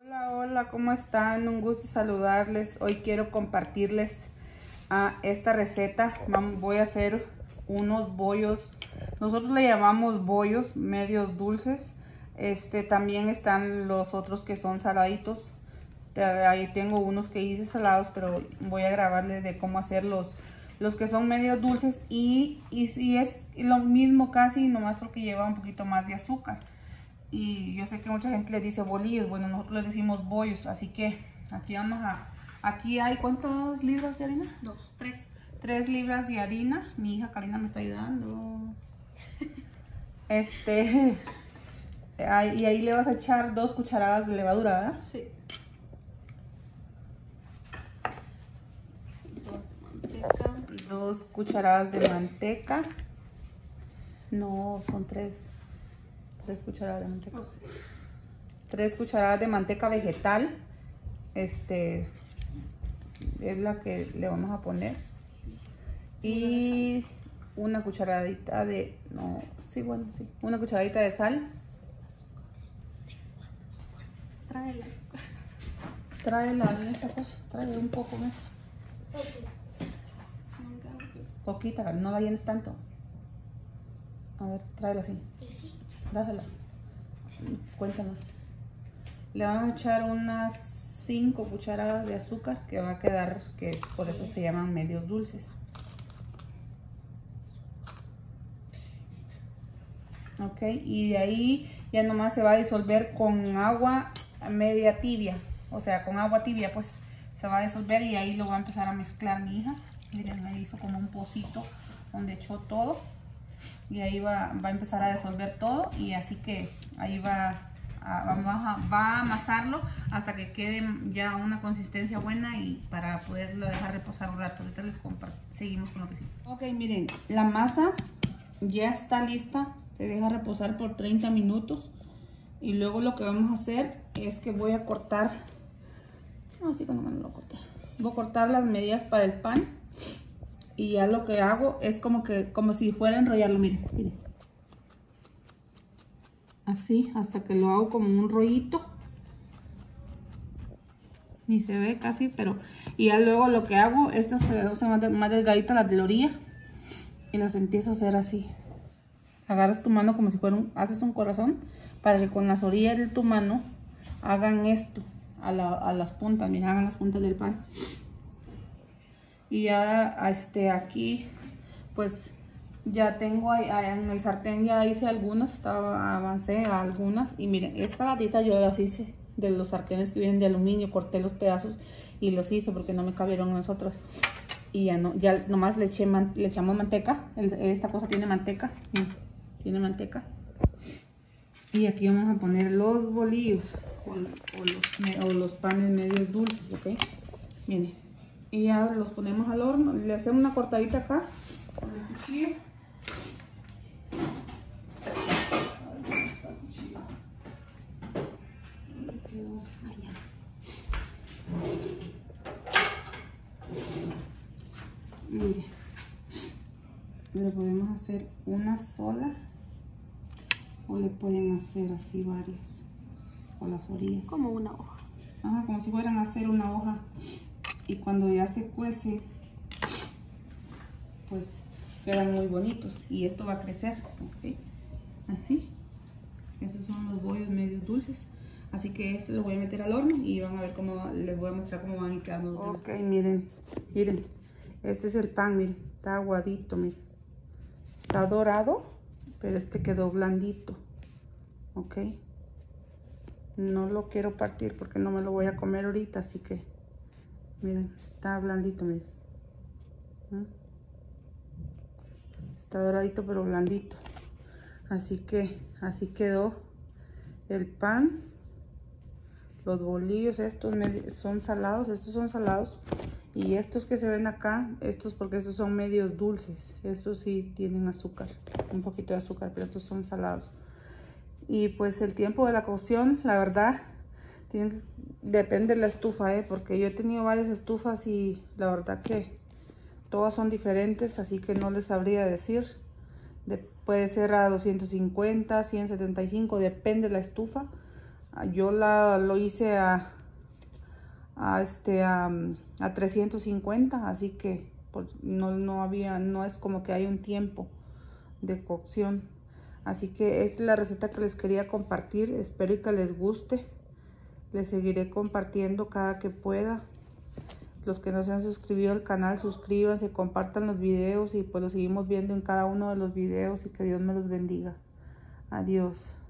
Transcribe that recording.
Hola, hola, ¿cómo están? Un gusto saludarles. Hoy quiero compartirles esta receta. Voy a hacer unos bollos. Nosotros le llamamos bollos medios dulces. También están los otros que son saladitos. Ahí tengo unos que hice salados, pero voy a grabarles de cómo hacer los que son medios dulces. Y si es lo mismo casi, nomás porque lleva un poquito más de azúcar. Y yo sé que mucha gente les dice bolillos, bueno, nosotros les decimos bollos, así que aquí aquí hay, ¿cuántas libras de harina? 3 libras de harina. Mi hija Karina me está ayudando. Y ahí le vas a echar 2 cucharadas de levadura, ¿verdad? Sí. 2 de manteca. Y 2 cucharadas de manteca. No, son 3 cucharadas de manteca. Oh, sí. 3 cucharadas de manteca vegetal. Es la que le vamos a poner. Y una cucharadita de... No, sí, bueno, sí. Una cucharadita de sal. Trae el azúcar. Tráela en esa cosa. Trae un poco en eso. Poquita, no la llenes tanto. A ver, tráela así. Dásela. Cuéntanos. Le vamos a echar unas 5 cucharadas de azúcar que va a quedar, que es por eso se llaman medios dulces. Ok, y de ahí ya nomás se va a disolver con agua media tibia. O sea, con agua tibia pues se va a disolver y ahí lo va a empezar a mezclar mi hija. Miren, ahí hizo como un pocito donde echó todo. Y ahí va a empezar a disolver todo, y así que ahí va a amasarlo hasta que quede ya una consistencia buena y para poderlo dejar reposar un rato. Ahorita les comparto, seguimos con lo que sigue. Ok, miren, la masa ya está lista, se deja reposar por 30 minutos y luego lo que vamos a hacer es que voy a cortar, así como me lo corté, voy a cortar las medidas para el pan. Y ya lo que hago es como si fuera a enrollarlo, miren. Así, hasta que lo hago como un rollito. Ni se ve casi, pero... Y ya luego lo que hago, estas se hacen más delgaditas las de la orilla. Y las empiezo a hacer así. Agarras tu mano como si fuera haces un corazón, para que con las orillas de tu mano hagan esto, a las puntas, miren, hagan las puntas del pan. Y ya aquí pues ya tengo en el sartén, ya hice algunas, avancé a algunas. Y miren, esta latita yo las hice de los sartenes que vienen de aluminio, corté los pedazos y los hice porque no me cabieron las otras. Y ya nomás le echamos manteca. Esta cosa tiene manteca, tiene manteca. Y aquí vamos a poner los bolillos o los panes medios dulces, ¿ok? Miren. Y ya los ponemos al horno. Le hacemos una cortadita acá con el cuchillo. Mire, le podemos hacer una sola o le pueden hacer así varias o las orillas. Como una hoja. Ajá, como si fueran a hacer una hoja. Y cuando ya se cuece, pues quedan muy bonitos. Y esto va a crecer, ¿ok? Así. Esos son los bollos medios dulces. Así que este lo voy a meter al horno y van a ver cómo, les voy a mostrar cómo van quedando. Ok, miren. Este es el pan, miren. Está aguadito, miren. Está dorado, pero quedó blandito. Ok. No lo quiero partir porque no me lo voy a comer ahorita, así que... Miren, está blandito, miren. Está doradito pero blandito. Así que así quedó el pan. Los bolillos estos son salados, estos son salados. Y estos que se ven acá, estos porque estos son medios dulces. Estos sí tienen azúcar, un poquito de azúcar, pero estos son salados. Y pues el tiempo de la cocción, la verdad... Depende de la estufa, porque yo he tenido varias estufas y la verdad que todas son diferentes, así que no les sabría decir. Puede ser a 250, 175, depende de la estufa. Yo lo hice a 350, así que pues, no es como que hay un tiempo de cocción. Así que esta es la receta que les quería compartir. Espero que les guste. Les seguiré compartiendo cada que pueda. Los que no se han suscribido al canal, suscríbanse, compartan los videos y pues los seguimos viendo en cada uno de los videos y que Dios me los bendiga. Adiós.